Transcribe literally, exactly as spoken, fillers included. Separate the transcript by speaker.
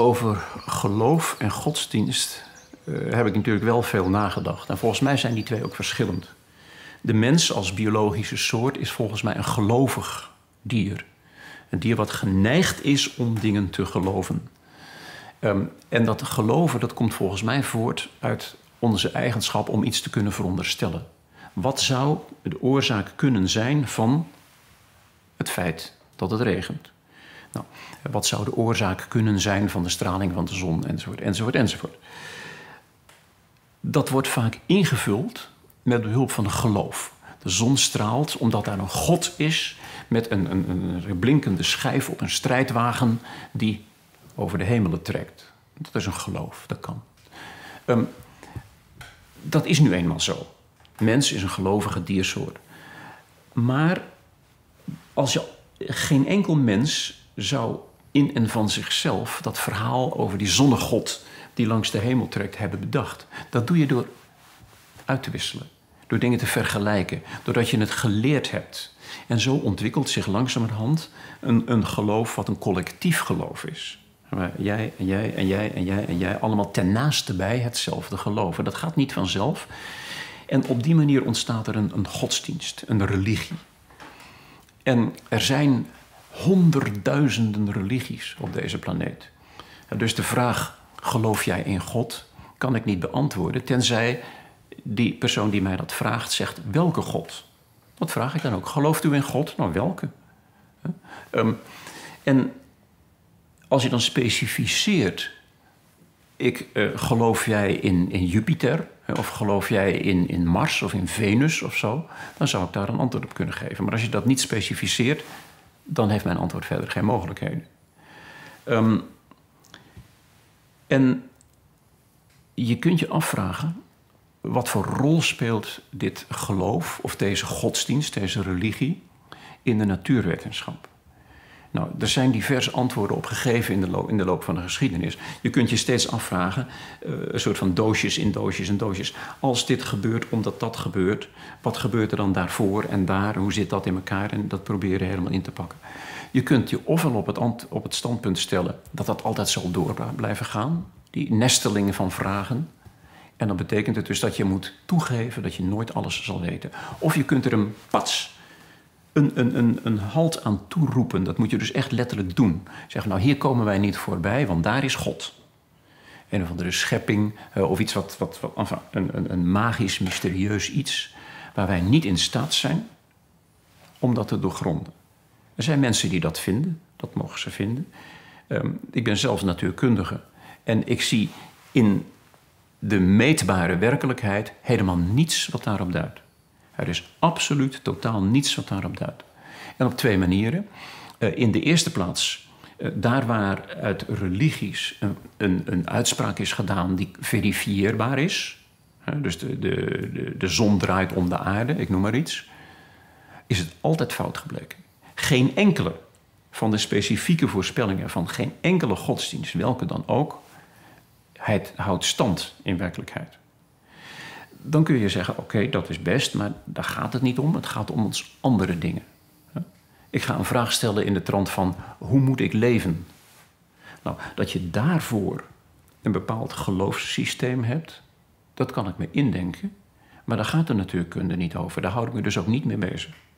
Speaker 1: Over geloof en godsdienst uh, heb ik natuurlijk wel veel nagedacht. En volgens mij zijn die twee ook verschillend. De mens als biologische soort is volgens mij een gelovig dier. Een dier wat geneigd is om dingen te geloven. Um, en dat geloven, dat komt volgens mij voort uit onze eigenschap om iets te kunnen veronderstellen. Wat zou de oorzaak kunnen zijn van het feit dat het regent? Nou, wat zou de oorzaak kunnen zijn van de straling van de zon, enzovoort, enzovoort, enzovoort. Dat wordt vaak ingevuld met behulp van een geloof. De zon straalt omdat daar een God is met een, een, een blinkende schijf op een strijdwagen die over de hemelen trekt. Dat is een geloof, dat kan. Um, dat is nu eenmaal zo. Mens is een gelovige diersoort. Maar als je geen enkel mens zou in en van zichzelf dat verhaal over die zonnegod die langs de hemel trekt hebben bedacht. Dat doe je door uit te wisselen. Door dingen te vergelijken. Doordat je het geleerd hebt. En zo ontwikkelt zich langzamerhand een, een geloof wat een collectief geloof is. Waar jij en jij en jij en jij en jij allemaal ten naaste bij hetzelfde geloven. Dat gaat niet vanzelf. En op die manier ontstaat er een, een godsdienst, een religie. En er zijn honderdduizenden religies op deze planeet. Dus de vraag, geloof jij in God, kan ik niet beantwoorden, tenzij die persoon die mij dat vraagt zegt, welke God? Dat vraag ik dan ook. Gelooft u in God? Nou, welke? Um, en als je dan specificeert, ik, uh, geloof jij in, in Jupiter, of geloof jij in, in Mars of in Venus of zo, dan zou ik daar een antwoord op kunnen geven. Maar als je dat niet specificeert, dan heeft mijn antwoord verder geen mogelijkheden. Um, en je kunt je afvragen, wat voor rol speelt dit geloof of deze godsdienst, deze religie, in de natuurwetenschap? Nou, er zijn diverse antwoorden op gegeven in de, loop, in de loop van de geschiedenis. Je kunt je steeds afvragen, uh, een soort van doosjes in doosjes en doosjes. Als dit gebeurt omdat dat gebeurt, wat gebeurt er dan daarvoor en daar? Hoe zit dat in elkaar? En dat proberen helemaal in te pakken. Je kunt je ofwel op het, ant, op het standpunt stellen dat dat altijd zal door blijven gaan. Die nestelingen van vragen. En dan betekent het dus dat je moet toegeven dat je nooit alles zal weten. Of je kunt er een pats Een, een, een, een halt aan toeroepen. Dat moet je dus echt letterlijk doen. Zeg, nou, hier komen wij niet voorbij, want daar is God. Een of andere schepping, uh, of iets wat, wat, wat enfin, een, een, een magisch, mysterieus iets, waar wij niet in staat zijn om dat te doorgronden. Er zijn mensen die dat vinden, dat mogen ze vinden. Um, ik ben zelf natuurkundige en ik zie in de meetbare werkelijkheid helemaal niets wat daarop duidt. Er is absoluut totaal niets wat daarop duidt. En op twee manieren. Uh, in de eerste plaats, uh, daar waar uit religies een, een, een uitspraak is gedaan die verifieerbaar is. Uh, dus de, de, de, de zon draait om de aarde, ik noem maar iets. Is het altijd fout gebleken. Geen enkele van de specifieke voorspellingen van geen enkele godsdienst, welke dan ook, het houdt stand in werkelijkheid. Dan kun je zeggen, oké, okay, dat is best, maar daar gaat het niet om. Het gaat om ons andere dingen. Ik ga een vraag stellen in de trant van, hoe moet ik leven? Nou, dat je daarvoor een bepaald geloofssysteem hebt, dat kan ik me indenken. Maar daar gaat de natuurkunde niet over. Daar houd ik me dus ook niet mee bezig.